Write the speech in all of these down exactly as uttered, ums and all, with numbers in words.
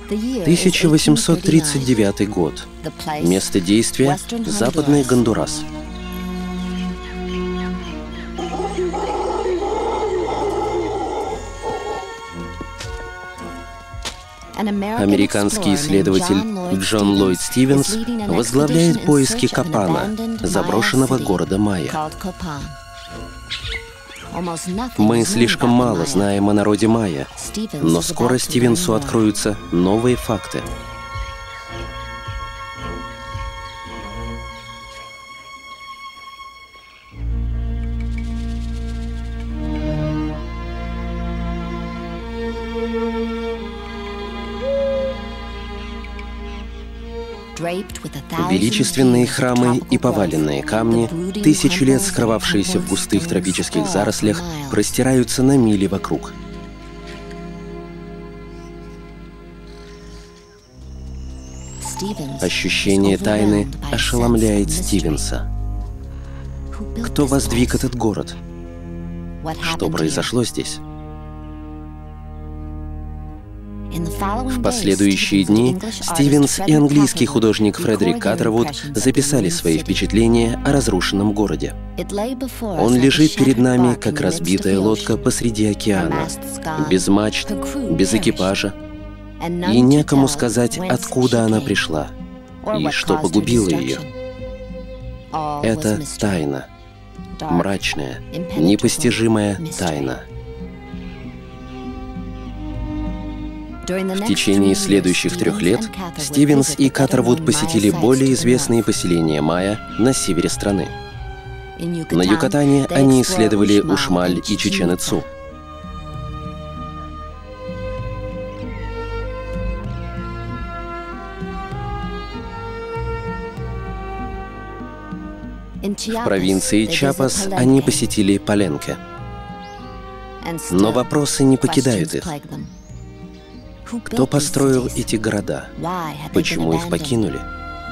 тысяча восемьсот тридцать девятый год. Место действия – Западный Гондурас. Американский исследователь Джон Ллойд Стивенс возглавляет поиски Копана, заброшенного города майя. Мы слишком мало знаем о народе майя, но скоро Стивенсу откроются новые факты. Величественные храмы и поваленные камни, тысячи лет скрывавшиеся в густых тропических зарослях, простираются на мили вокруг. Ощущение тайны ошеломляет Стивенса. Кто воздвиг этот город? Что произошло здесь? В последующие дни Стивенс и английский художник Фредерик Каттервуд записали свои впечатления о разрушенном городе. Он лежит перед нами, как разбитая лодка посреди океана, без мачт, без экипажа, и некому сказать, откуда она пришла и что погубило ее. Это тайна, мрачная, непостижимая тайна. В течение следующих трех лет Стивенс и Каттервуд посетили более известные поселения майя на севере страны. На Юкатане они исследовали Ушмаль и Чичен-Ицу. В провинции Чапас они посетили Паленке. Но вопросы не покидают их. Кто построил эти города? Почему их покинули?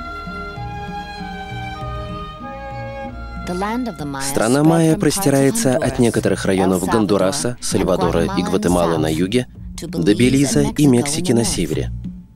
Страна майя простирается от некоторых районов Гондураса, Сальвадора и Гватемалы на юге до Белиза и Мексики на севере.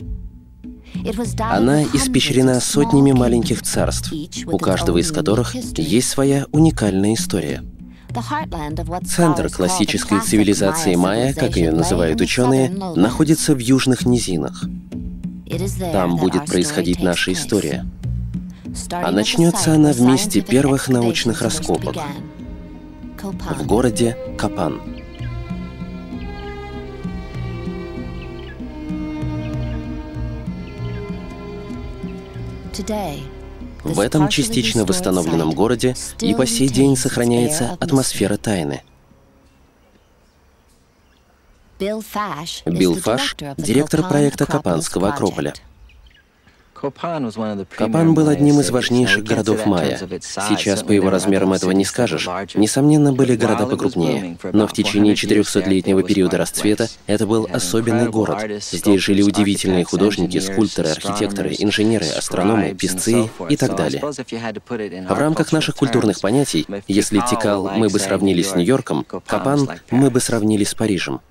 Она испещрена сотнями маленьких царств, у каждого из которых есть своя уникальная история. Центр классической цивилизации майя, как ее называют ученые, находится в южных низинах. Там будет происходить наша история. А начнется она в месте первых научных раскопок — в городе Копан. В этом частично восстановленном городе и по сей день сохраняется атмосфера тайны. Билл Фаш — директор проекта Копанского Акрополя. Копан был одним из важнейших городов майя. Сейчас по его размерам этого не скажешь. Несомненно, были города покрупнее. Но в течение четырехсотлетнего периода расцвета это был особенный город. Здесь жили удивительные художники, скульпторы, архитекторы, инженеры, астрономы, писцы и так далее. В рамках наших культурных понятий, если Тикал мы бы сравнили с Нью-Йорком, Копан мы бы сравнили с Парижем.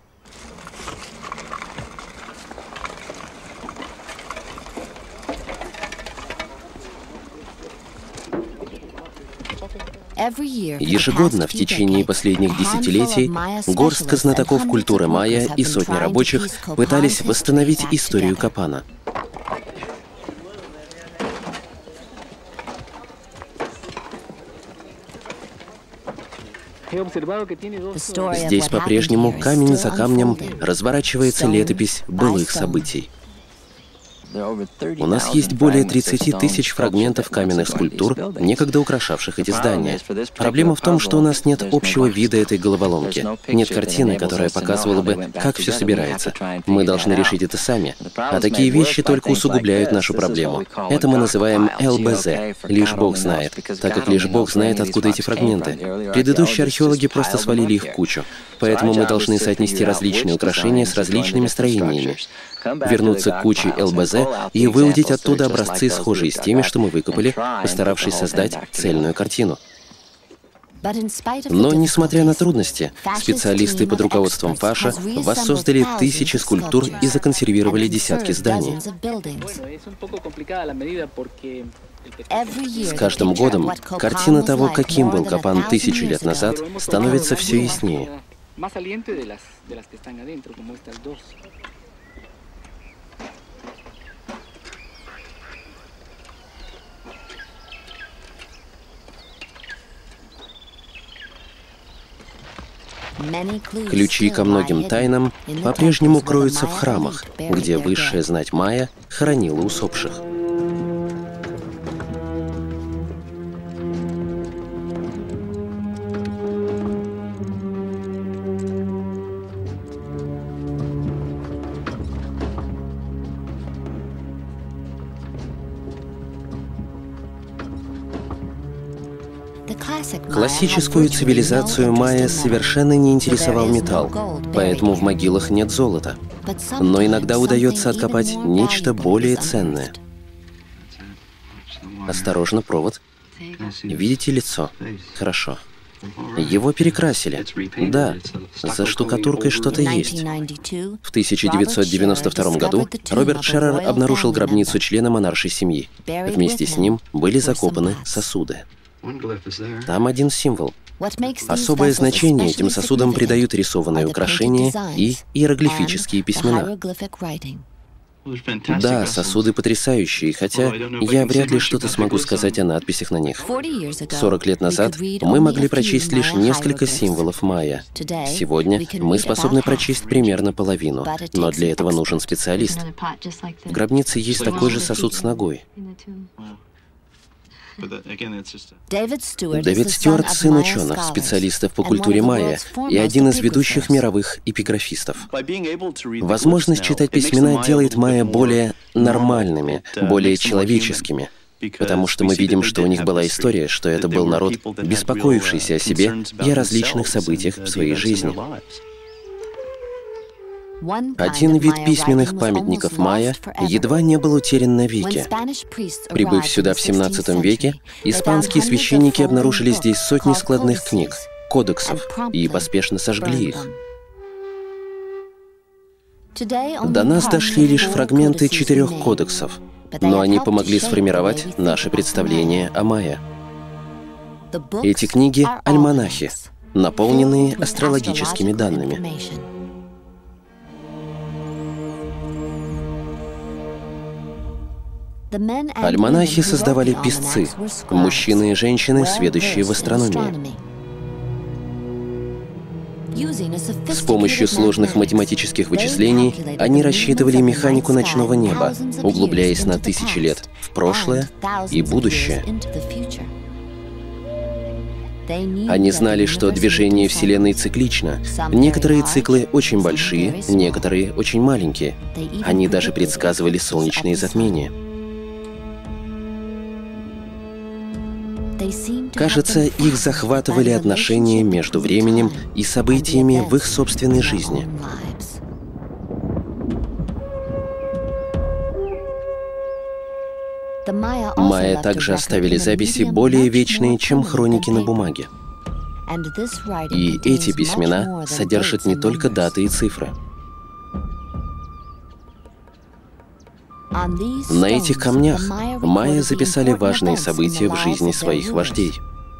Ежегодно в течение последних десятилетий горстка знатоков культуры майя и сотни рабочих пытались восстановить историю Копана. Здесь по-прежнему камень за камнем разворачивается летопись былых событий. У нас есть более тридцати тысяч фрагментов каменных скульптур, некогда украшавших эти здания. Проблема в том, что у нас нет общего вида этой головоломки. Нет картины, которая показывала бы, как все собирается. Мы должны решить это сами. А такие вещи только усугубляют нашу проблему. Это мы называем эл бэ зэ — лишь Бог знает, так как лишь Бог знает, откуда эти фрагменты. Предыдущие археологи просто свалили их в кучу. Поэтому мы должны соотнести различные украшения с различными строениями. Вернуться к куче эл бэ зэ и выудить оттуда образцы, схожие с теми, что мы выкопали, постаравшись создать цельную картину. Но, несмотря на трудности, специалисты под руководством Фаша воссоздали тысячи скульптур и законсервировали десятки зданий. С каждым годом картина того, каким был Копан тысячи лет назад, становится все яснее. Ключи ко многим тайнам по-прежнему кроются в храмах, где высшая знать майя хоронила усопших. Классическую цивилизацию майя совершенно не интересовал металл, поэтому в могилах нет золота. Но иногда удается откопать нечто более ценное. Осторожно, провод. Видите лицо? Хорошо. Его перекрасили. Да, за штукатуркой что-то есть. В тысяча девятьсот девяносто втором году Роберт Шеррер обнаружил гробницу члена монаршей семьи. Вместе с ним были закопаны сосуды. Там один символ. Особое значение этим сосудам придают рисованные украшения и иероглифические письмена. Да, сосуды потрясающие, хотя я вряд ли что-то смогу сказать о надписях на них. сорок лет назад мы могли прочесть лишь несколько символов майя. Сегодня мы способны прочесть примерно половину, но для этого нужен специалист. В гробнице есть такой же сосуд с ногой. Дэвид Стюарт — сын ученых, специалистов по культуре майя и один из ведущих мировых эпиграфистов. Возможность читать письмена делает майя более нормальными, более человеческими, потому что мы видим, что у них была история, что это был народ, беспокоившийся о себе и о различных событиях в своей жизни. Один вид письменных памятников майя едва не был утерян навеки. Прибыв сюда в семнадцатом веке, испанские священники обнаружили здесь сотни складных книг, кодексов, и поспешно сожгли их. До нас дошли лишь фрагменты четырех кодексов, но они помогли сформировать наше представление о майя. Эти книги — альманахи, наполненные астрологическими данными. Альманахи создавали писцы, мужчины и женщины, сведущие в астрономии. С помощью сложных математических вычислений они рассчитывали механику ночного неба, углубляясь на тысячи лет в прошлое и будущее. Они знали, что движение Вселенной циклично. Некоторые циклы очень большие, некоторые очень маленькие. Они даже предсказывали солнечные затмения. Кажется, их захватывали отношения между временем и событиями в их собственной жизни. Майя также оставили записи более вечные, чем хроники на бумаге. И эти письмена содержат не только даты и цифры. На этих камнях майя записали важные события в жизни своих вождей.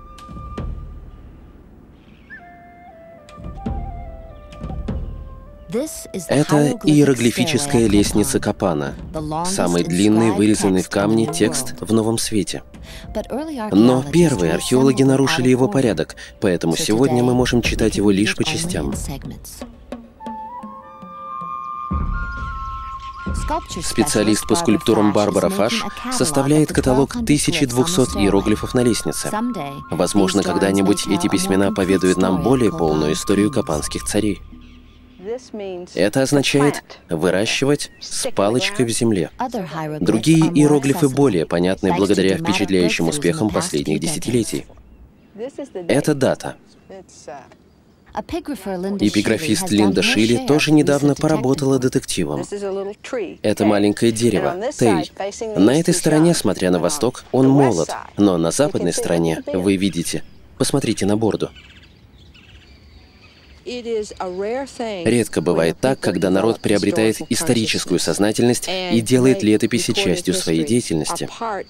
Это иероглифическая лестница Копана, самый длинный вырезанный в камне текст в Новом Свете. Но первые археологи нарушили его порядок, поэтому сегодня мы можем читать его лишь по частям. Специалист по скульптурам Барбара Фаш составляет каталог тысячи двухсот иероглифов на лестнице. Возможно, когда-нибудь эти письмена поведают нам более полную историю копанских царей. Это означает «выращивать с палочкой в земле». Другие иероглифы более понятны благодаря впечатляющим успехам последних десятилетий. Это дата. Эпиграфист Линда Шилли тоже недавно поработала детективом. Это маленькое дерево, Тей. На этой стороне, смотря на восток, он молод, но на западной стороне, вы видите, Посмотрите на борду. Редко бывает так, когда народ приобретает историческую сознательность и делает летописи частью своей деятельности.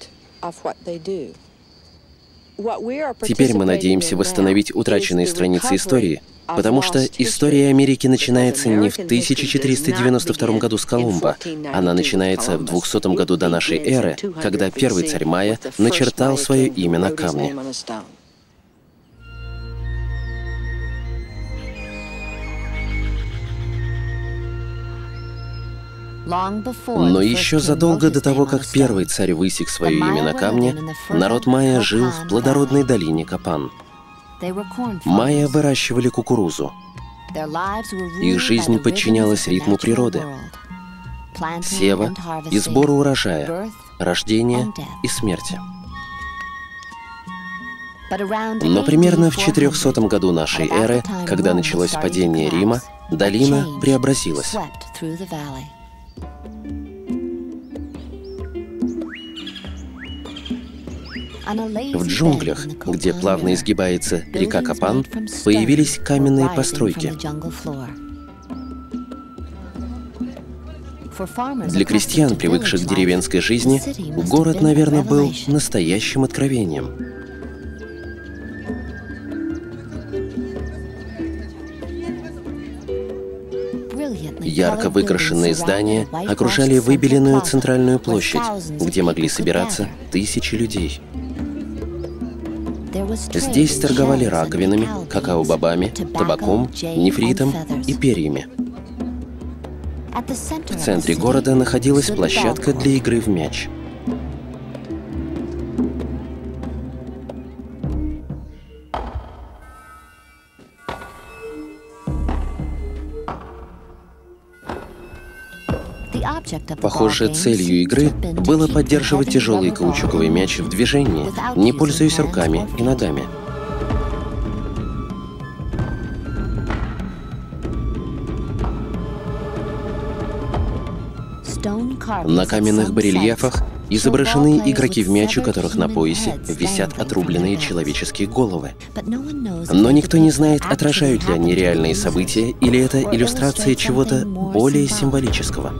Теперь мы надеемся восстановить утраченные страницы истории, потому что история Америки начинается не в тысяча четыреста девяносто втором году с Колумба. Она начинается в двухсотом году до нашей эры, когда первый царь Майя начертал свое имя на камне. Но еще задолго до того, как первый царь высек свое имя на камне, народ майя жил в плодородной долине Капан. Майя выращивали кукурузу. Их жизнь подчинялась ритму природы. Сева и сбора урожая, рождения и смерти. Но примерно в четырехсотом году нашей эры, когда началось падение Рима, долина преобразилась. В джунглях, где плавно изгибается река Капан, появились каменные постройки. Для крестьян, привыкших к деревенской жизни, город, наверное, был настоящим откровением. Ярко выкрашенные здания окружали выбеленную центральную площадь, где могли собираться тысячи людей. Здесь торговали раковинами, какао-бобами, табаком, нефритом и перьями. В центре города находилась площадка для игры в мяч. Похоже, целью игры было поддерживать тяжелый каучуковый мяч в движении, не пользуясь руками и ногами. На каменных барельефах изображены игроки в мяч, у которых на поясе висят отрубленные человеческие головы. Но никто не знает, отражают ли они реальные события или это иллюстрация чего-то более символического.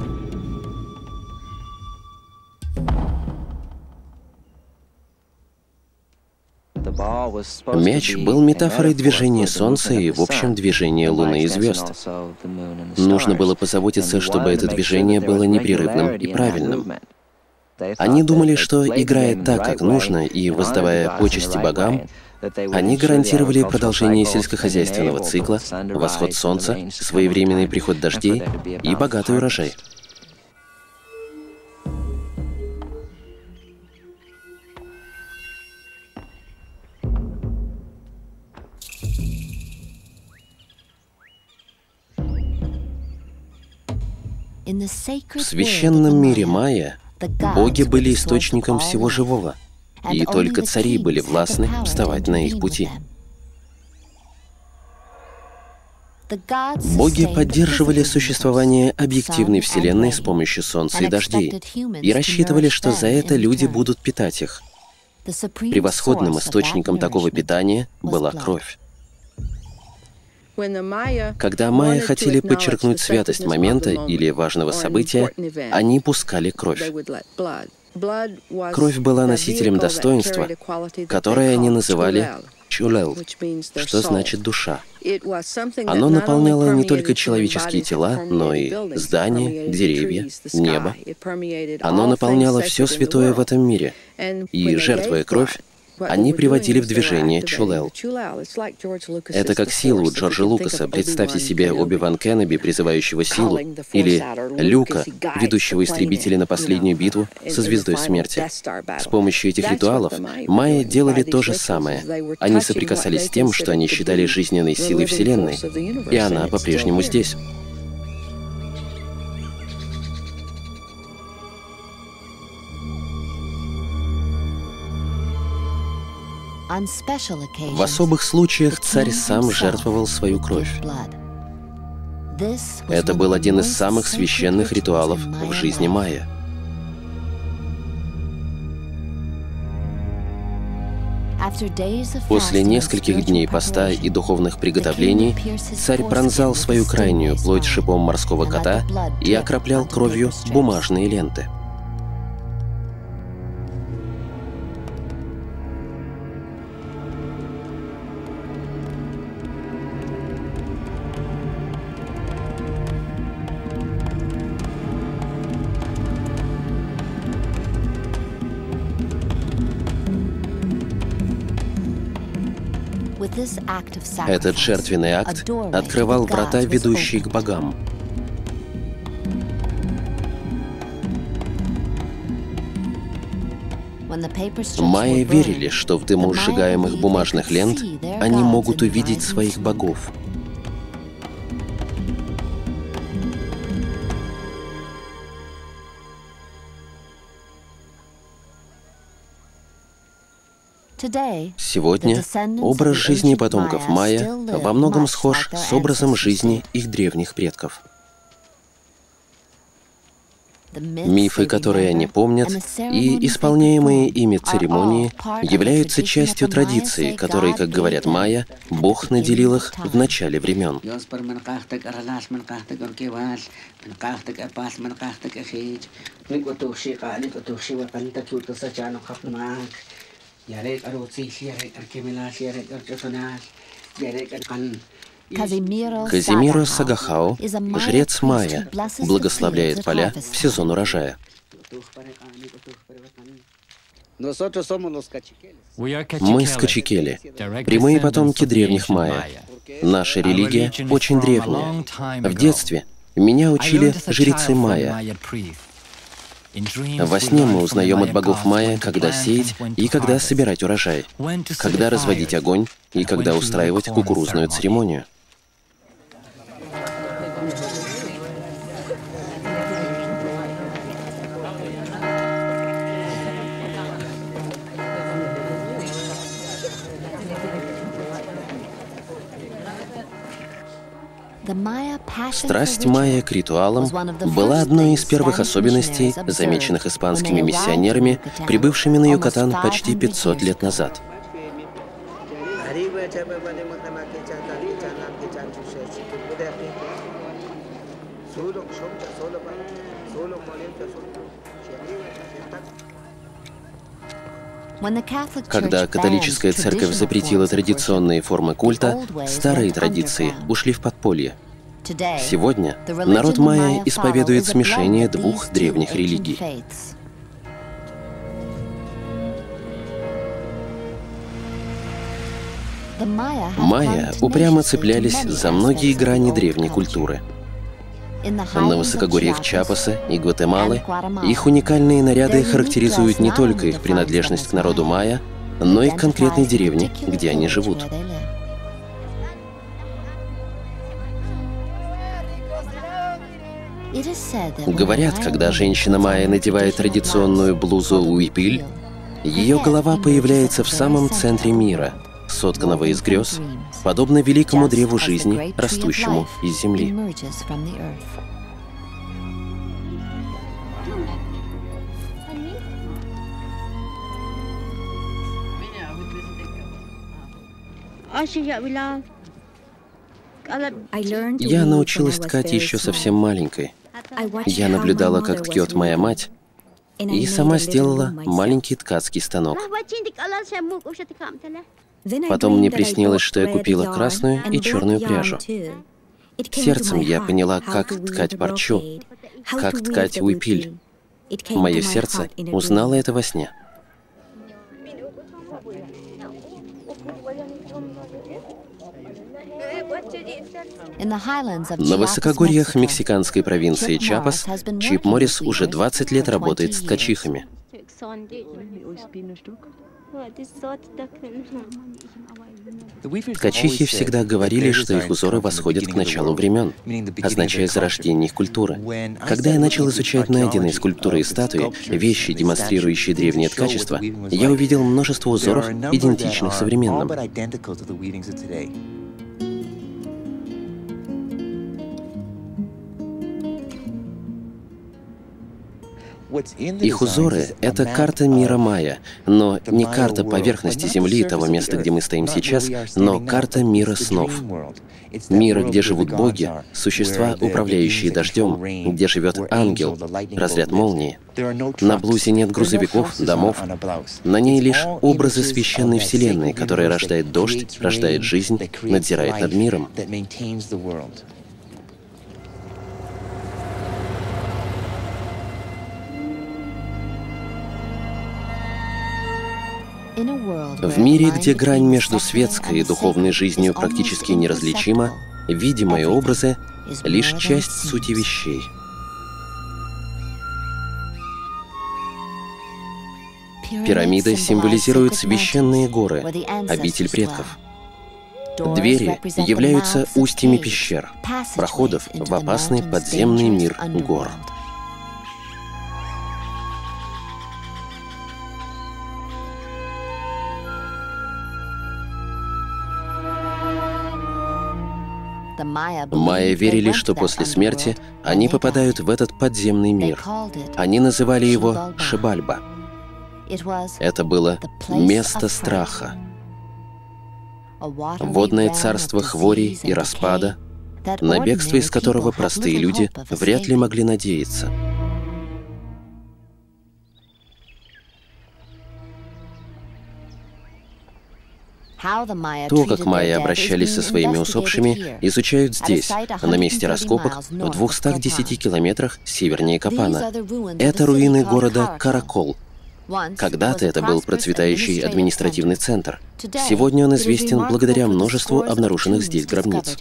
Мяч был метафорой движения Солнца и, в общем, движения Луны и звезд. Нужно было позаботиться, чтобы это движение было непрерывным и правильным. Они думали, что, играя так, как нужно, и воздавая почести богам, они гарантировали продолжение сельскохозяйственного цикла, восход Солнца, своевременный приход дождей и богатый урожай. В священном мире майя боги были источником всего живого, и только цари были властны вставать на их пути. Боги поддерживали существование объективной Вселенной с помощью солнца и дождей, и рассчитывали, что за это люди будут питать их. Превосходным источником такого питания была кровь. Когда майя хотели подчеркнуть святость момента или важного события, они пускали кровь. Кровь была носителем достоинства, которое они называли чулел, что значит душа. Оно наполняло не только человеческие тела, но и здания, деревья, небо. Оно наполняло все святое в этом мире, и, жертвуя кровь, они приводили в движение чулел. Это как сила у Джорджа Лукаса. Представьте себе Оби-Ван Кеноби, призывающего силу, или Люка, ведущего истребителей на последнюю битву со Звездой Смерти. С помощью этих ритуалов майя делали то же самое. Они соприкасались с тем, что они считали жизненной силой Вселенной, и она по-прежнему здесь. В особых случаях царь сам жертвовал свою кровь. Это был один из самых священных ритуалов в жизни майя. После нескольких дней поста и духовных приготовлений царь пронзал свою крайнюю плоть шипом морского кота и окроплял кровью бумажные ленты. Этот жертвенный акт открывал врата, ведущие к богам. Майя верили, что в дыму сжигаемых бумажных лент они могут увидеть своих богов. Сегодня образ жизни потомков майя во многом схож с образом жизни их древних предков. Мифы, которые они помнят, и исполняемые ими церемонии являются частью традиции, которой, как говорят майя, Бог наделил их в начале времен. Казимиро Сагахао, жрец майя, благословляет поля в сезон урожая. Мы скачикели, прямые потомки древних майя. Наша религия очень древняя. В детстве меня учили жрецы майя. Во сне мы узнаем от богов майя, когда сеять и когда собирать урожай, когда разводить огонь и когда устраивать кукурузную церемонию. Страсть майя к ритуалам была одной из первых особенностей, замеченных испанскими миссионерами, прибывшими на Юкатан почти пятьсот лет назад. Когда католическая церковь запретила традиционные формы культа, старые традиции ушли в подполье. Сегодня народ майя исповедует смешение двух древних религий. Майя упрямо цеплялись за многие грани древней культуры. На высокогорьях Чапаса и Гватемалы их уникальные наряды характеризуют не только их принадлежность к народу майя, но и к конкретной деревне, где они живут. Говорят, когда женщина майя надевает традиционную блузу уипиль, ее голова появляется в самом центре мира, сотканного из грез, подобно великому древу жизни, растущему из земли. Я научилась ткать еще совсем маленькой. Я наблюдала, как ткет моя мать, и сама сделала маленький ткацкий станок. Потом мне приснилось, что я купила красную и черную пряжу. Сердцем я поняла, как ткать парчу, как ткать уипиль. Мое сердце узнало это во сне. На высокогорьях мексиканской провинции Чапас Чип Моррис уже двадцать лет работает с ткачихами. Ткачихи всегда говорили, что их узоры восходят к началу времен, означая зарождение их культуры. Когда я начал изучать найденные скульптуры и статуи, вещи, демонстрирующие древнее ткачество, я увидел множество узоров, идентичных современным. Их узоры — это карта мира майя, но не карта поверхности Земли, того места, где мы стоим сейчас, но карта мира снов. Мира, где живут боги, существа, управляющие дождем, где живет ангел, разряд молнии. На блузе нет грузовиков, домов. На ней лишь образы священной вселенной, которая рождает дождь, рождает жизнь, надзирает над миром. В мире, где грань между светской и духовной жизнью практически неразличима, видимые образы — лишь часть сути вещей. Пирамиды символизируют священные горы, обитель предков. Двери являются устьями пещер, проходов в опасный подземный мир гор. Майя верили, что после смерти они попадают в этот подземный мир. Они называли его Шибальба. Это было место страха. Водное царство хворей и распада, на бегство из которого простые люди вряд ли могли надеяться. То, как майя обращались со своими усопшими, изучают здесь, на месте раскопок, в двухстах десяти километрах севернее Капана. Это руины города Каракол. Когда-то это был процветающий административный центр. Сегодня он известен благодаря множеству обнаруженных здесь гробниц.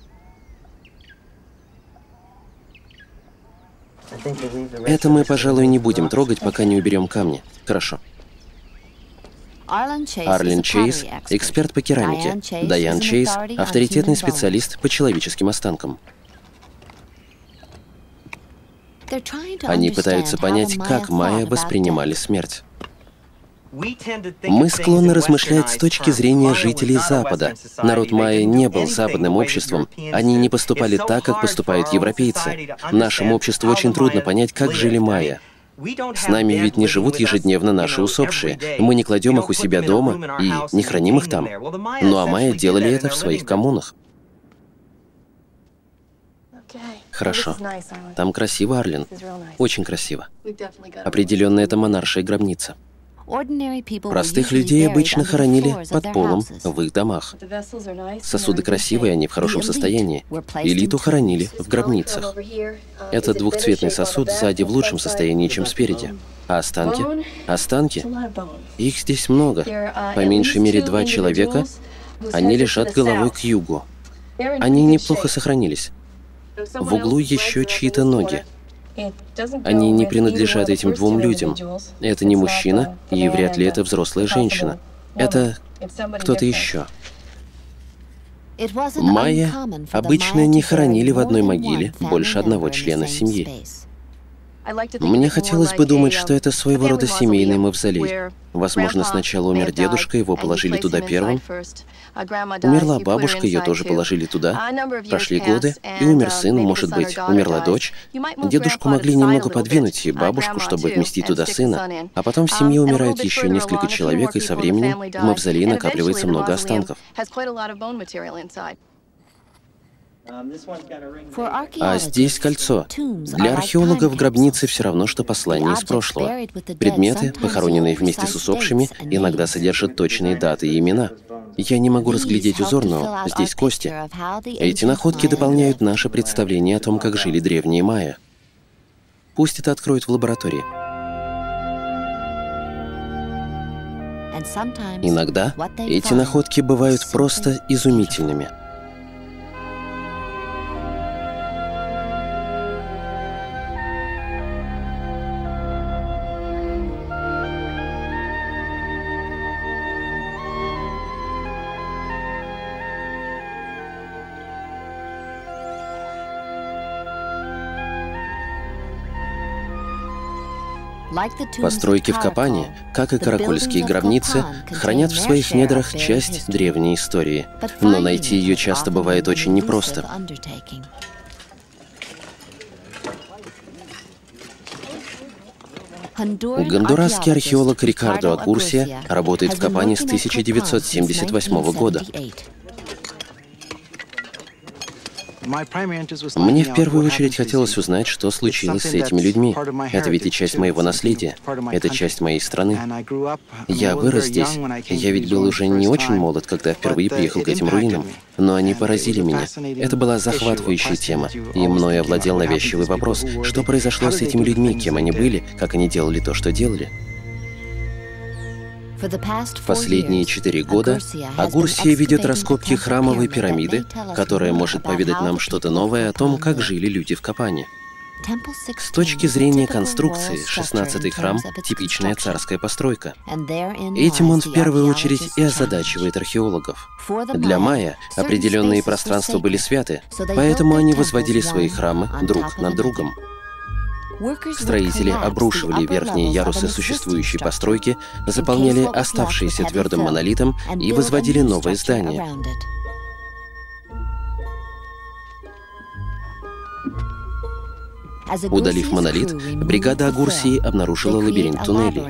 Это мы, пожалуй, не будем трогать, пока не уберем камни. Хорошо. Арлен Чейз — эксперт по керамике. Дайан Чейз — авторитетный специалист по человеческим останкам. Они пытаются понять, как майя воспринимали смерть. Мы склонны размышлять с точки зрения жителей Запада. Народ майя не был западным обществом, они не поступали так, как поступают европейцы. Нашему обществу очень трудно понять, как жили майя. С нами ведь не живут ежедневно наши усопшие, мы не кладем их у себя дома и не храним их там. Ну а майя делали это в своих коммунах. Хорошо. Там красиво, Арлен. Очень красиво. Определенно, это монаршая гробница. Простых людей обычно хоронили под полом в их домах. Сосуды красивые, они в хорошем состоянии. Элиту хоронили в гробницах. Этот двухцветный сосуд сзади в лучшем состоянии, чем спереди. А останки? Останки? Их здесь много. По меньшей мере два человека. Они лежат головой к югу. Они неплохо сохранились. В углу еще чьи-то ноги. Они не принадлежат этим двум людям. Это не мужчина, и вряд ли это взрослая женщина. Это кто-то еще. Майя обычно не хоронили в одной могиле больше одного члена семьи. Мне хотелось бы думать, что это своего рода семейный мавзолей. Возможно, сначала умер дедушка, его положили туда первым. Умерла бабушка, ее тоже положили туда. Прошли годы, и умер сын, может быть, умерла дочь. Дедушку могли немного подвинуть, и бабушку, чтобы вместить туда сына. А потом в семье умирают еще несколько человек, и со временем в мавзолее накапливается много останков. А здесь кольцо. Для археологов гробницы все равно, что послание из прошлого. Предметы, похороненные вместе с усопшими, иногда содержат точные даты и имена. Я не могу разглядеть узор, но здесь кости. Эти находки дополняют наше представление о том, как жили древние майя. Пусть это откроют в лаборатории. Иногда эти находки бывают просто изумительными. Постройки в Капане, как и каракольские гробницы, хранят в своих недрах часть древней истории, но найти ее часто бывает очень непросто. Гондурасский археолог Рикардо Агурсия работает в Капане с тысяча девятьсот семьдесят восьмого года. Мне в первую очередь хотелось узнать, что случилось с этими людьми. Это ведь и часть моего наследия, это часть моей страны. Я вырос здесь, я ведь был уже не очень молод, когда впервые приехал к этим руинам, но они поразили меня. Это была захватывающая тема, и мной овладел навязчивый вопрос, что произошло с этими людьми, кем они были, как они делали то, что делали. В последние четыре года Агурсия ведет раскопки храмовой пирамиды, которая может поведать нам что-то новое о том, как жили люди в Капане. С точки зрения конструкции, шестнадцатый храм – типичная царская постройка. Этим он в первую очередь и озадачивает археологов. Для майя определенные пространства были святы, поэтому они возводили свои храмы друг над другом. Строители обрушивали верхние ярусы существующей постройки, заполняли оставшиеся твердым монолитом и возводили новое здание. Удалив монолит, бригада Агурсии обнаружила лабиринт туннелей.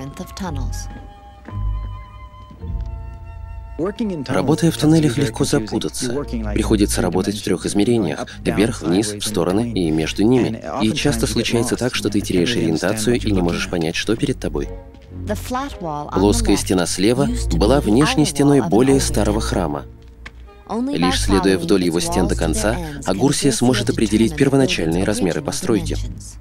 Работая в туннелях, легко запутаться. Приходится работать в трех измерениях – вверх, вниз, в стороны и между ними. И часто случается так, что ты теряешь ориентацию и не можешь понять, что перед тобой. Плоская стена слева была внешней стеной более старого храма. Лишь следуя вдоль его стен до конца, Агурсия сможет определить первоначальные размеры постройки.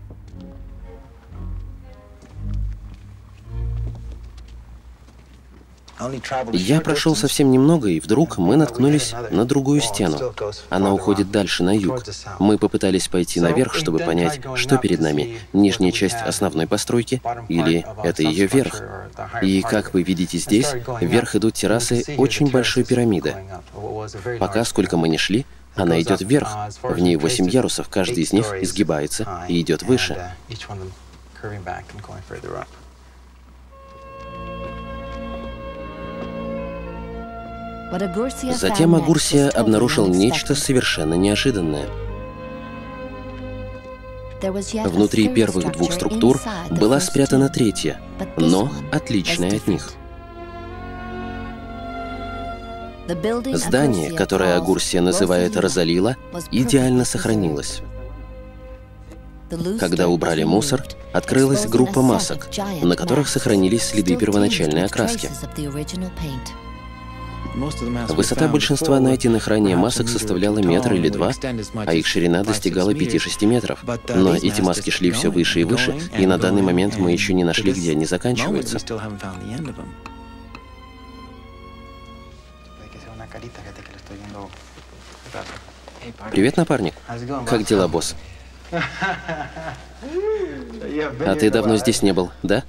Я прошел совсем немного, и вдруг мы наткнулись на другую стену. Она уходит дальше, на юг. Мы попытались пойти наверх, чтобы понять, что перед нами – нижняя часть основной постройки или это ее верх. И, как вы видите здесь, вверх идут террасы очень большой пирамиды. Пока, сколько мы ни шли, она идет вверх. В ней восемь ярусов, каждый из них изгибается и идет выше. Затем Агурсия обнаружил нечто совершенно неожиданное. Внутри первых двух структур была спрятана третья, но отличная от них. Здание, которое Агурсия называет Розалила, идеально сохранилось. Когда убрали мусор, открылась группа масок, на которых сохранились следы первоначальной окраски. Высота большинства найденных ранее масок составляла метр или два, а их ширина достигала пяти-шести метров. Но эти маски шли все выше и выше, и на данный момент мы еще не нашли, где они заканчиваются. Привет, напарник. Как дела, босс? А ты давно здесь не был, да?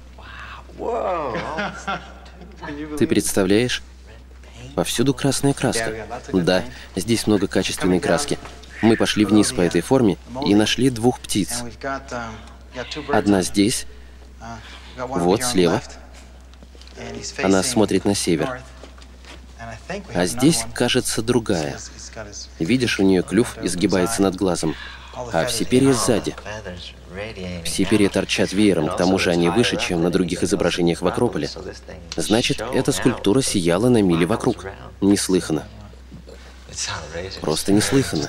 Ты представляешь? Повсюду красная краска. Да, здесь много качественной краски. Мы пошли вниз по этой форме и нашли двух птиц. Одна здесь, вот слева. Она смотрит на север. А здесь, кажется, другая. Видишь, у нее клюв изгибается над глазом, а все перья сзади. Все перья торчат веером, к тому же они выше, чем на других изображениях в Акрополе. Значит, эта скульптура сияла на мили вокруг. Неслыханно. Просто неслыханно.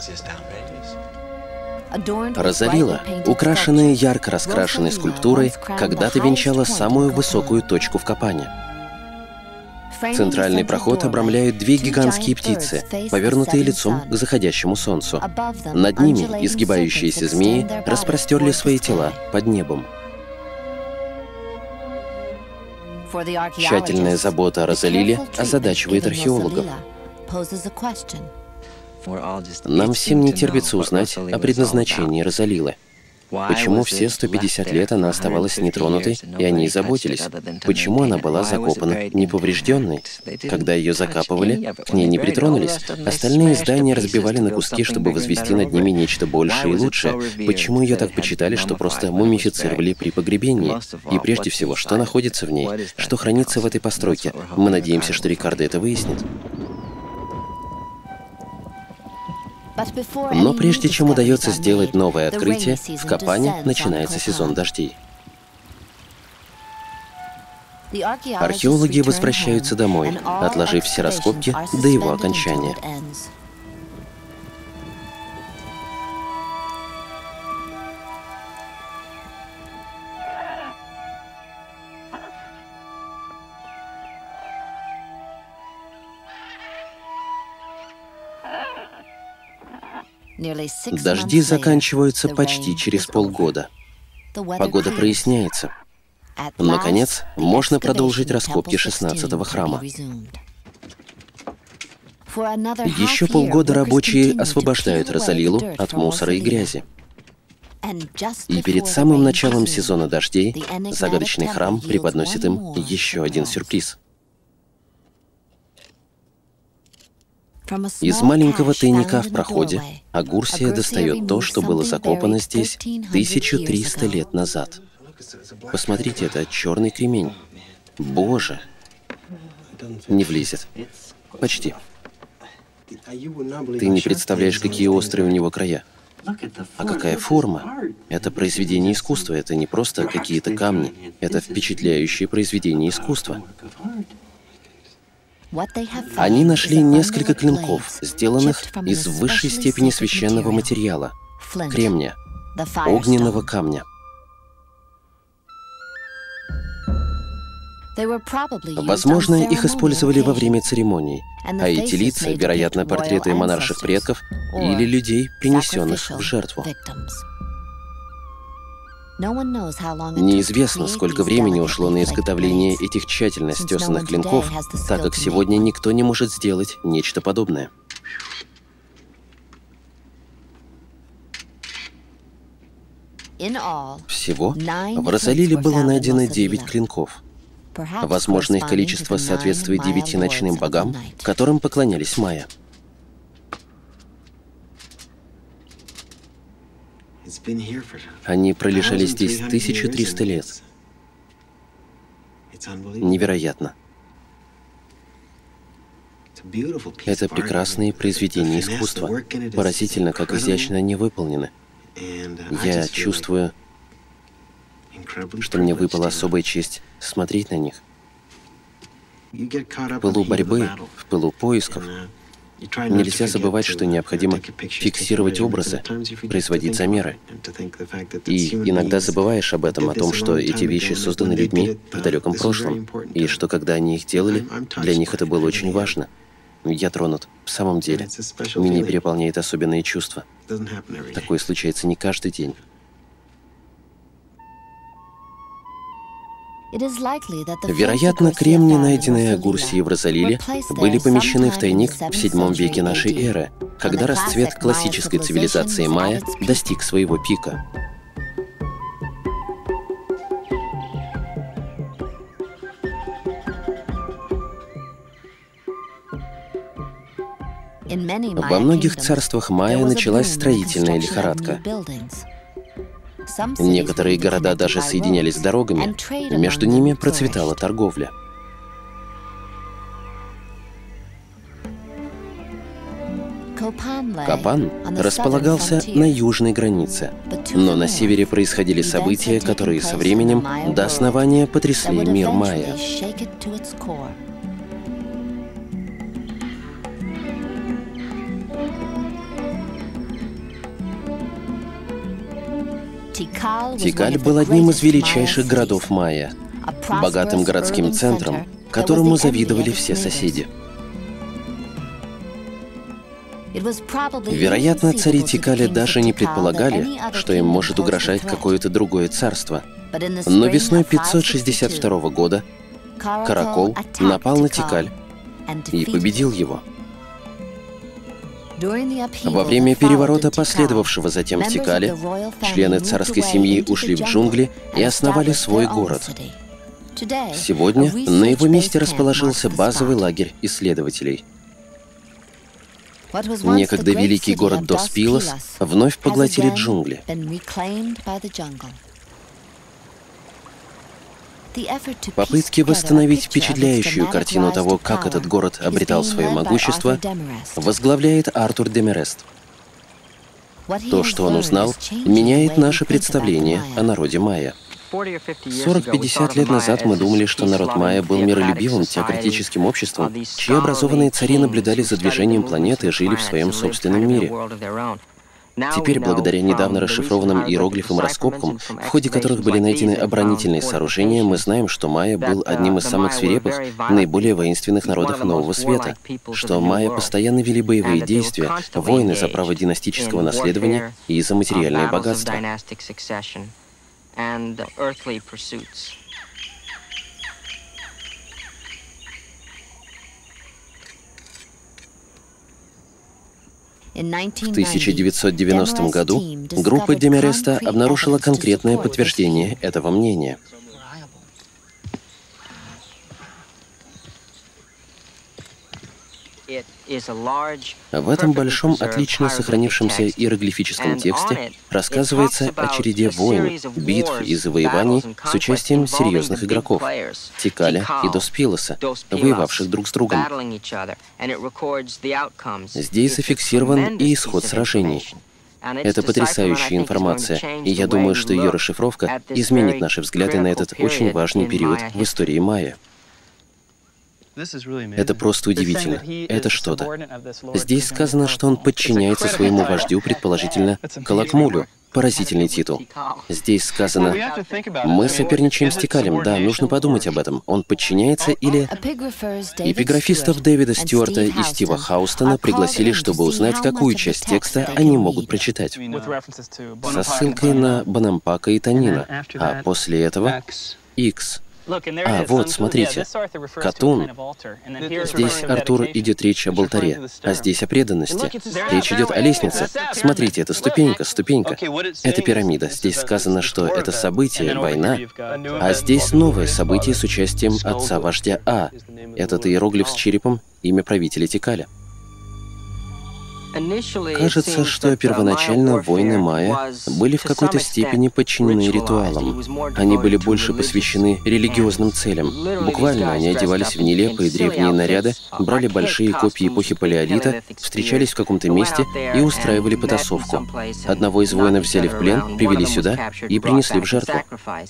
Розалила, украшенная ярко раскрашенной скульптурой, когда-то венчала самую высокую точку в Капане. Центральный проход обрамляют две гигантские птицы, повернутые лицом к заходящему солнцу. Над ними изгибающиеся змеи распростерли свои тела под небом. Тщательная забота о Розалиле озадачивает археологов. Нам всем не терпится узнать о предназначении Розалилы. Почему все сто пятьдесят лет она оставалась нетронутой, и о ней заботились? Почему она была закопана неповрежденной? Когда ее закапывали, к ней не притронулись. Остальные здания разбивали на куски, чтобы возвести над ними нечто большее и лучшее. Почему ее так почитали, что просто мумифицировали при погребении? И прежде всего, что находится в ней? Что хранится в этой постройке? Мы надеемся, что Рикардо это выяснит. Но прежде чем удается сделать новое открытие, в Капане начинается сезон дождей. Археологи возвращаются домой, отложив все раскопки до его окончания. Дожди заканчиваются почти через полгода. Погода проясняется. Наконец, можно продолжить раскопки шестнадцатого храма. Еще полгода рабочие освобождают Розалилу от мусора и грязи. И перед самым началом сезона дождей загадочный храм преподносит им еще один сюрприз. Из маленького тайника в проходе Агурсия достает то, что было закопано здесь тысячу триста лет назад. Посмотрите, это черный кремень. Боже! Не влезет. Почти. Ты не представляешь, какие острые у него края. А какая форма? Это произведение искусства, это не просто какие-то камни. Это впечатляющее произведение искусства. Они нашли несколько клинков, сделанных из высшей степени священного материала — кремния, огненного камня. Возможно, их использовали во время церемоний, а эти лица, вероятно, портреты монарших предков или людей, принесенных в жертву. Неизвестно, сколько времени ушло на изготовление этих тщательно стесанных клинков, так как сегодня никто не может сделать нечто подобное. Всего в Розалиле было найдено девять клинков. Возможно, их количество соответствует девяти ночным богам, которым поклонялись майя. Они пролежали здесь тысячу триста лет. Невероятно. Это прекрасные произведения искусства. Поразительно, как изящно они выполнены. Я чувствую, что мне выпала особая честь смотреть на них. В пылу борьбы, в пылу поисков нельзя забывать, что необходимо фиксировать образы, производить замеры. И иногда забываешь об этом, о том, что эти вещи созданы людьми в далеком прошлом, и что когда они их делали, для них это было очень важно. Я тронут, в самом деле. Меня переполняет особенные чувства. Такое случается не каждый день. Вероятно, кремни, найденные Агурсией в Розалиле, были помещены в тайник в седьмом веке нашей эры, когда расцвет классической цивилизации майя достиг своего пика. Во многих царствах майя началась строительная лихорадка. Некоторые города даже соединялись дорогами, и между ними процветала торговля. Капан располагался на южной границе, но на севере происходили события, которые со временем до основания потрясли мир майя. Тикаль был одним из величайших городов майя, богатым городским центром, которому завидовали все соседи. Вероятно, цари Тикаля даже не предполагали, что им может угрожать какое-то другое царство. Но весной пятьсот шестьдесят второго года Каракол напал на Тикаль и победил его. Во время переворота, последовавшего затем в Тикале, члены царской семьи ушли в джунгли и основали свой город. Сегодня на его месте расположился базовый лагерь исследователей. Некогда великий город Дос-Пилос вновь поглотили джунгли. Попытки восстановить впечатляющую картину того, как этот город обретал свое могущество, возглавляет Артур Демерест. То, что он узнал, меняет наше представление о народе майя. сорок-пятьдесят лет назад мы думали, что народ майя был миролюбивым теократическим обществом, чьи образованные цари наблюдали за движением планеты и жили в своем собственном мире. Теперь, благодаря недавно расшифрованным иероглифам и раскопкам, в ходе которых были найдены оборонительные сооружения, мы знаем, что майя был одним из самых свирепых, наиболее воинственных народов Нового Света, что майя постоянно вели боевые действия, войны за право династического наследования и за материальное богатство. В тысяча девятьсот девяностом году группа Демареста обнаружила конкретное подтверждение этого мнения. В этом большом, отлично сохранившемся иероглифическом тексте рассказывается о череде войн, битв и завоеваний с участием серьезных игроков — Тикаля и Доспилоса, воевавших друг с другом. Здесь зафиксирован и исход сражений. Это потрясающая информация, и я думаю, что ее расшифровка изменит наши взгляды на этот очень важный период в истории майя. Это просто удивительно. Это что-то. Здесь сказано, что он подчиняется своему вождю, предположительно, Калакмулю. Поразительный титул. Здесь сказано, мы соперничаем с Тикалем. Да, нужно подумать об этом. Он подчиняется или... Эпиграфистов Дэвида Стюарта и Стива Хаустона пригласили, чтобы узнать, какую часть текста они могут прочитать. Со ссылкой на Банампака и Танина. А после этого — Икс. А, вот, смотрите. Катун. Здесь, Артур, идет речь об алтаре, а здесь о преданности. Речь идет о лестнице. Смотрите, это ступенька, ступенька. Это пирамида. Здесь сказано, что это событие, война. А здесь новое событие с участием отца-вождя А. Этот иероглиф с черепом — имя правителя Тикаля. Кажется, что первоначально войны майя были в какой-то степени подчинены ритуалам. Они были больше посвящены религиозным целям. Буквально они одевались в нелепые древние наряды, брали большие копья эпохи Палеолита, встречались в каком-то месте и устраивали потасовку. Одного из воинов взяли в плен, привели сюда и принесли в жертву.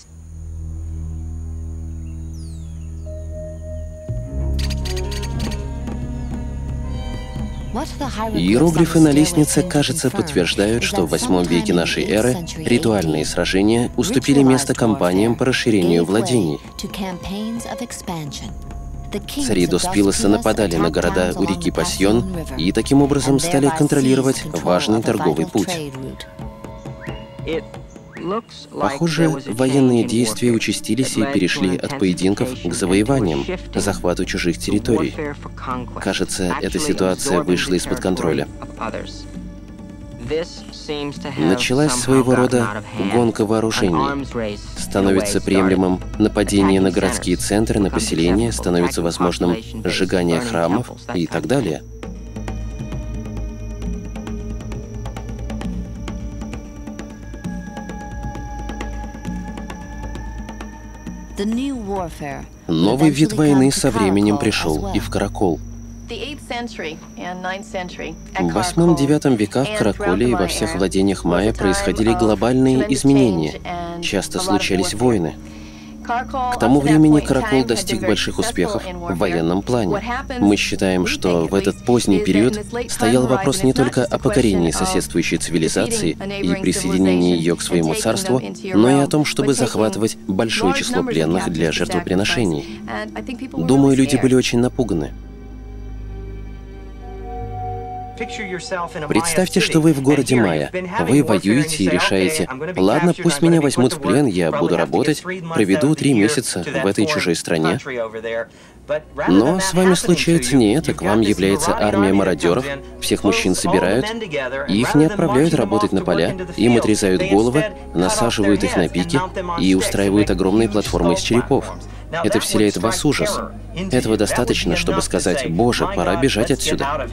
Иероглифы на лестнице, кажется, подтверждают, что в восьмом веке нашей эры ритуальные сражения уступили место кампаниям по расширению владений. Цари Доспилоса нападали на города у реки Пасьон и таким образом стали контролировать важный торговый путь. Похоже, военные действия участились и перешли от поединков к завоеваниям, захвату чужих территорий. Кажется, эта ситуация вышла из-под контроля. Началась своего рода гонка вооружений. Становится приемлемым нападение на городские центры, на поселения, становится возможным сжигание храмов и так далее. Новый вид войны со временем пришел и в Каракол. В восьмом-девятом веках в Караколе и во всех владениях майя происходили глобальные изменения. Часто случались войны. К тому времени Каракол достиг больших успехов в военном плане. Мы считаем, что в этот поздний период стоял вопрос не только о покорении соседствующей цивилизации и присоединении ее к своему царству, но и о том, чтобы захватывать большое число пленных для жертвоприношений. Думаю, люди были очень напуганы. Представьте, что вы в городе майя. Вы воюете и решаете, ладно, пусть меня возьмут в плен, я буду работать, проведу три месяца в этой чужой стране. Но с вами случается не это, к вам является армия мародеров, всех мужчин собирают, их не отправляют работать на поля, им отрезают головы, насаживают их на пики и устраивают огромные платформы из черепов. Это вселяет в вас ужас. Этого достаточно, чтобы сказать, «Боже, пора бежать отсюда».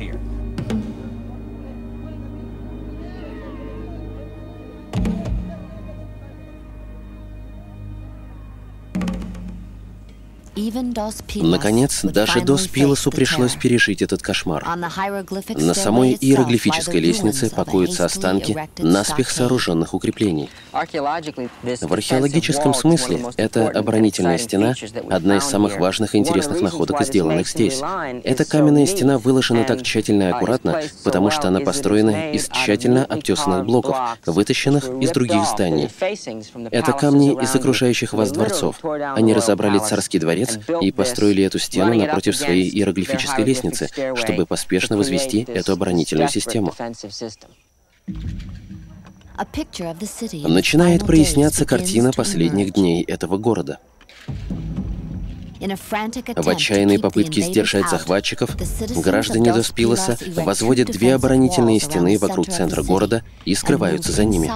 Наконец, даже Дос Пилосу пришлось пережить этот кошмар. На самой иероглифической лестнице покоятся останки наспех сооруженных укреплений. В археологическом смысле эта оборонительная стена — одна из самых важных и интересных находок, сделанных здесь. Эта каменная стена выложена так тщательно и аккуратно, потому что она построена из тщательно обтесанных блоков, вытащенных из других зданий. Это камни из окружающих вас дворцов. Они разобрали царский дворец и построили эту стену напротив своей иероглифической лестницы, чтобы поспешно возвести эту оборонительную систему. Начинает проясняться картина последних дней этого города. В отчаянной попытке сдержать захватчиков, граждане Дос Пилоса возводят две оборонительные стены вокруг центра города и скрываются за ними.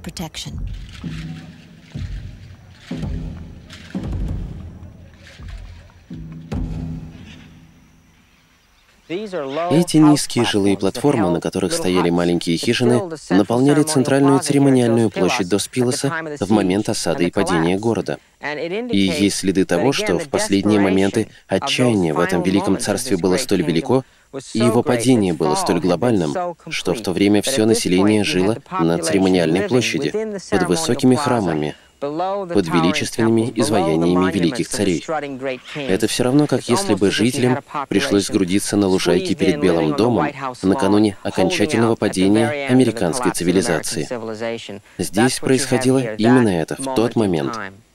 Эти низкие жилые платформы, на которых стояли маленькие хижины, наполняли центральную церемониальную площадь Дос Пилоса в момент осады и падения города. И есть следы того, что в последние моменты отчаяние в этом великом царстве было столь велико, и его падение было столь глобальным, что в то время все население жило на церемониальной площади, под высокими храмами, под величественными изваяниями великих царей. Это все равно, как если бы жителям пришлось сгрудиться на лужайке перед Белым домом накануне окончательного падения американской цивилизации. Здесь происходило именно это в тот момент.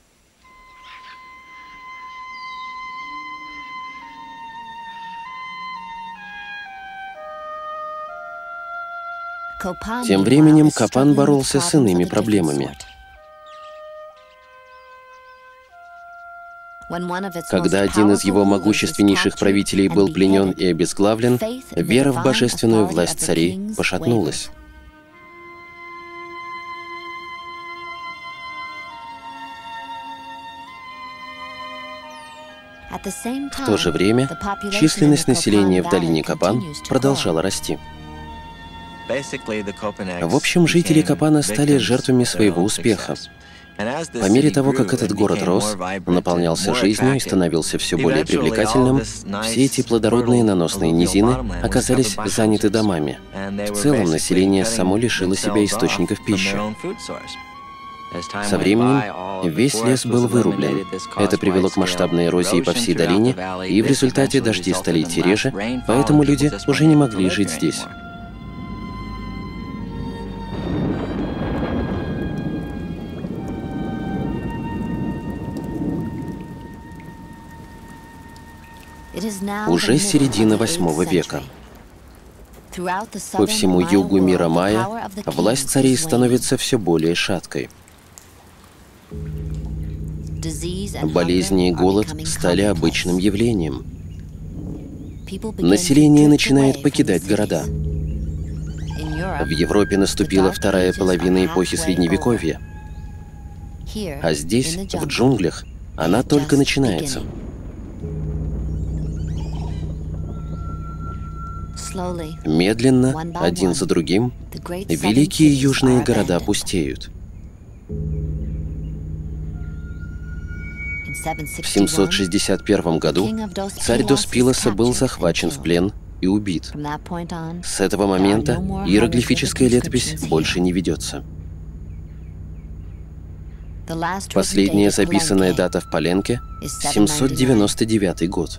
Тем временем Капан боролся с иными проблемами. Когда один из его могущественнейших правителей был пленен и обезглавлен, вера в божественную власть царей пошатнулась. В то же время численность населения в долине Капан продолжала расти. В общем, жители Капана стали жертвами своего успеха. По мере того, как этот город рос, наполнялся жизнью и становился все более привлекательным, все эти плодородные наносные низины оказались заняты домами. В целом, население само лишило себя источников пищи. Со временем весь лес был вырублен. Это привело к масштабной эрозии по всей долине, и в результате дожди стали идти реже, поэтому люди уже не могли жить здесь. Уже середина восьмого века. По всему югу мира майя власть царей становится все более шаткой. Болезни и голод стали обычным явлением. Население начинает покидать города. В Европе наступила вторая половина эпохи Средневековья. А здесь, в джунглях, она только начинается. Медленно, один за другим, великие южные города пустеют. В семьсот шестьдесят первом году царь Дос Пилоса был захвачен в плен и убит. С этого момента иероглифическая летопись больше не ведется. Последняя записанная дата в Паленке — семьсот девяносто девятый год.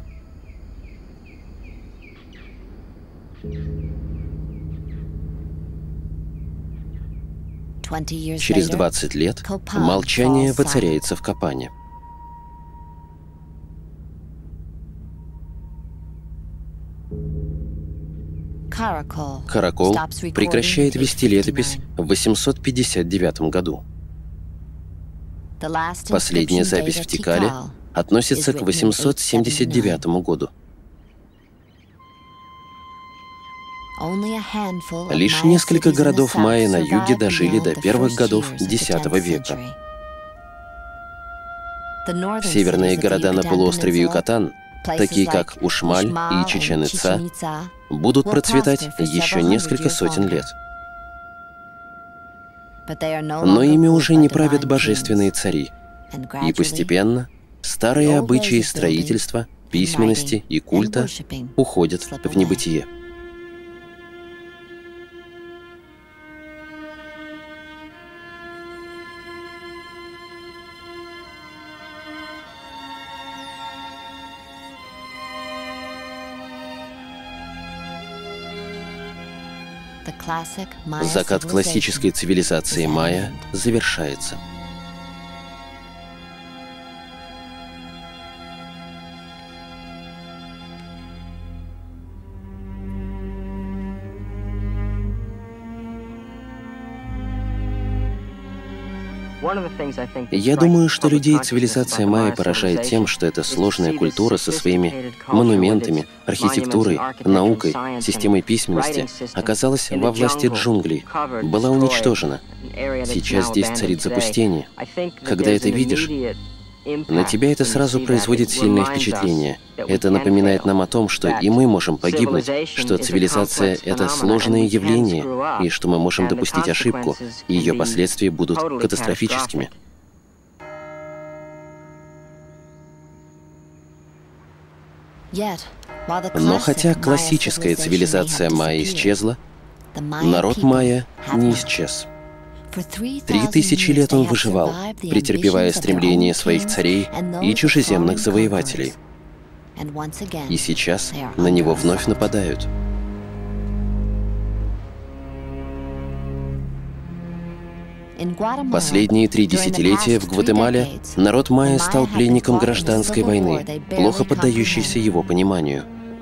Через двадцать лет молчание воцаряется в Капане. Каракол прекращает вести летопись в восемьсот пятьдесят девятом году. Последняя запись в Тикале относится к восемьсот семьдесят девятому году. Лишь несколько городов майя на юге дожили до первых годов десятого века. Северные города на полуострове Юкатан, такие как Ушмаль и Чичен-Ица, будут процветать еще несколько сотен лет. Но ими уже не правят божественные цари, и постепенно Старые обычаи строительства, письменности и культа уходят в небытие. Закат классической цивилизации майя завершается. Я думаю, что людей цивилизация майя поражает тем, что это сложная культура со своими монументами, архитектурой, наукой, системой письменности оказалась во власти джунглей, была уничтожена. Сейчас здесь царит запустение. Когда это видишь, на тебя это сразу производит сильное впечатление. Это напоминает нам о том, что и мы можем погибнуть, что цивилизация — это сложное явление, и что мы можем допустить ошибку, и ее последствия будут катастрофическими. Но хотя классическая цивилизация майя исчезла, народ майя не исчез. Три тысячи лет он выживал, претерпевая стремления своих царей и чужеземных завоевателей. И сейчас на него вновь нападают. Последние три десятилетия в Гватемале народ майя стал пленником гражданской войны, плохо поддающейся его пониманию.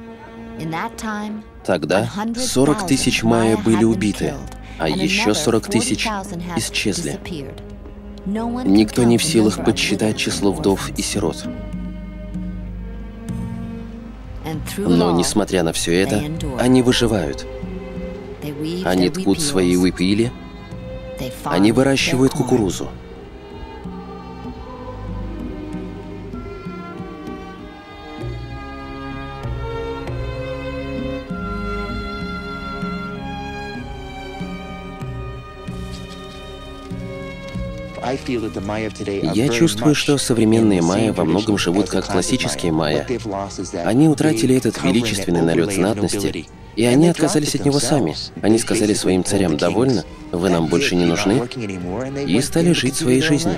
Тогда сорок тысяч майя были убиты, а еще сорок тысяч исчезли. Никто не в силах подсчитать число вдов и сирот. Но, несмотря на все это, они выживают. Они ткут свои уипили, они выращивают кукурузу. Я чувствую, что современные майя во многом живут как классические майя. Они утратили этот величественный налет знатности, и они отказались от него сами. Они сказали своим царям: «Довольно, вы нам больше не нужны», и стали жить своей жизнью.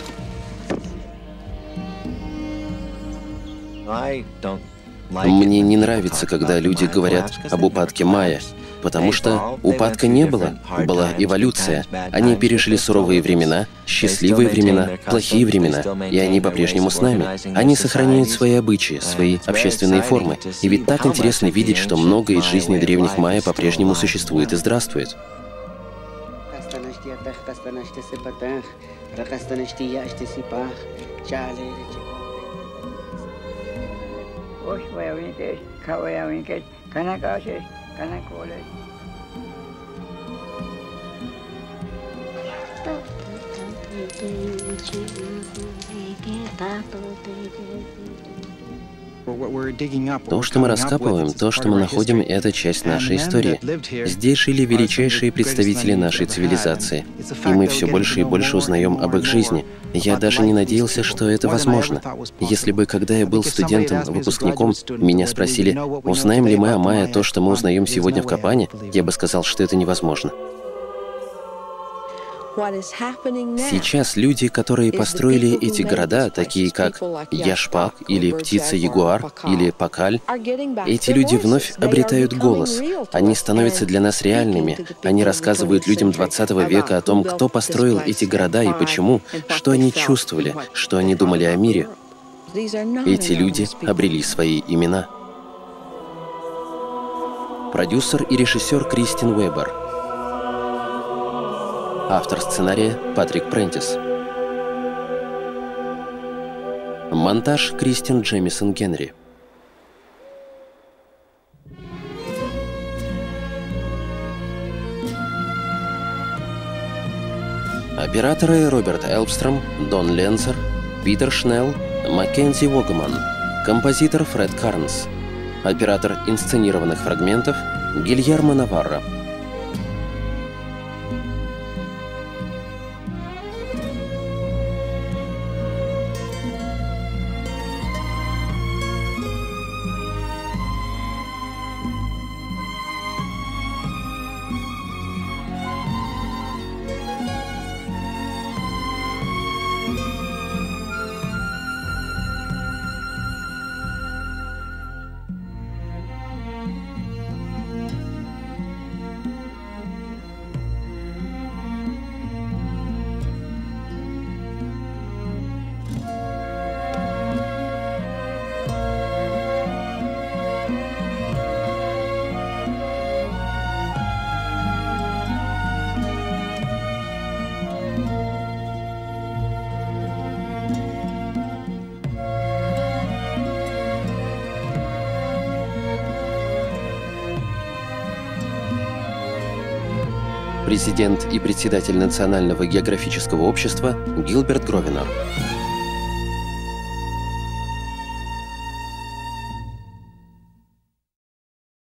Мне не нравится, когда люди говорят об упадке майя, потому что упадка не было, была эволюция. Они пережили суровые времена, счастливые времена, плохие времена, и они по-прежнему с нами. Они сохраняют свои обычаи, свои общественные формы. И ведь так интересно видеть, что многое из жизни древних майя по-прежнему существует и здравствует. То, что мы раскапываем, то, что мы находим, — это часть нашей истории. Здесь жили величайшие представители нашей цивилизации, и мы все больше и больше узнаем об их жизни. Я даже не надеялся, что это возможно. Если бы, когда я был студентом-выпускником, меня спросили, узнаем ли мы о майя то, что мы узнаем сегодня в Капане, я бы сказал, что это невозможно. Сейчас люди, которые построили эти города, такие как Яшпак, или Птица-Ягуар, или Пакаль, эти люди вновь обретают голос. Они становятся для нас реальными. Они рассказывают людям двадцатого века о том, кто построил эти города и почему, что они чувствовали, что они думали о мире. Эти люди обрели свои имена. Продюсер и режиссер Кристин Уэббер. Автор сценария Патрик Прентис. Монтаж Кристин Джемисон Генри. Операторы Роберт Элбстром, Дон Ленцер, Питер Шнелл, Маккензи Вогман. Композитор Фред Карнс. Оператор инсценированных фрагментов Гильермо Наварро. президент и председатель Национального географического общества Гилберт Гровинер.